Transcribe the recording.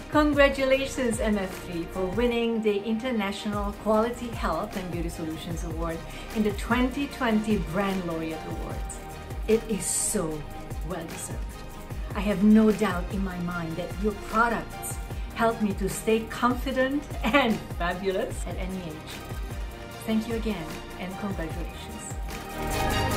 Congratulations MF3 for winning the International Quality Health and Beauty Solutions Award in the 2020 BrandLaureate Awards. It is so well deserved. I have no doubt in my mind that your products help me to stay confident and fabulous at any age. Thank you again and congratulations.